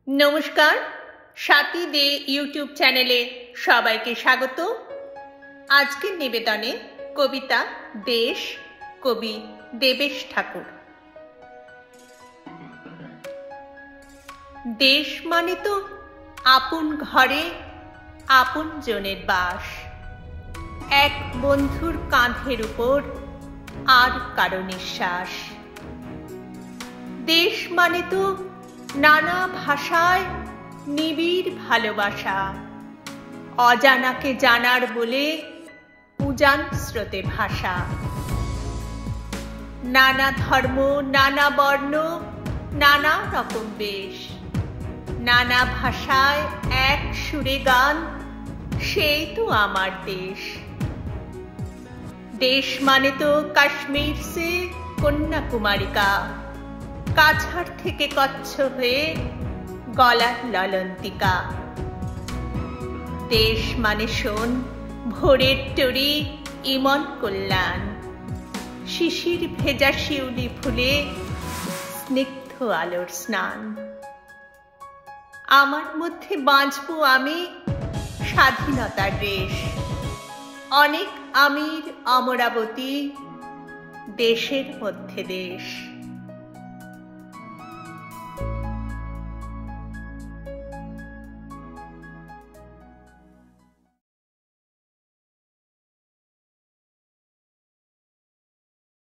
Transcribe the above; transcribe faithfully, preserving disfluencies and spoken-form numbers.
নমস্কার, স্বাতী দে ইউটিউব চ্যানেলে সবাইকে স্বাগত। আজকের নিবেদনে কবিতা দেশ, কবি দেবেশ ঠাকুর। দেশ মানে তো আপন ঘরে আপন জনের বাস, এক বন্ধুর কাঁধের উপর আর কারো নিঃশ্বাস। দেশ মানে তো নানা ভাষায় নিবিড় ভালোবাসা, অজানাকে জানার বলে উজান স্রোতে ভাষা। নানা ধর্ম, নানা বর্ণ, নানা রকম বেশ, নানা ভাষায় এক সুরে গান, সেই তো আমার দেশ। দেশ মানে তো কাশ্মীর সে কন্যাকুমারিকা, কাছাড় থেকে কচ্ছ হয়ে গলার ললন্তিকা। দেশ মানে শোন ভোরের তরি ইমন কল্যাণ, শিশির ভেজা শিউলি ফুলে স্নিগ্ধ আলোর স্নান। আমার মধ্যে বাঁচবো আমি স্বাধীনতার রেশ, অনেক আমির অমরাবতী দেশের মধ্যে দেশ।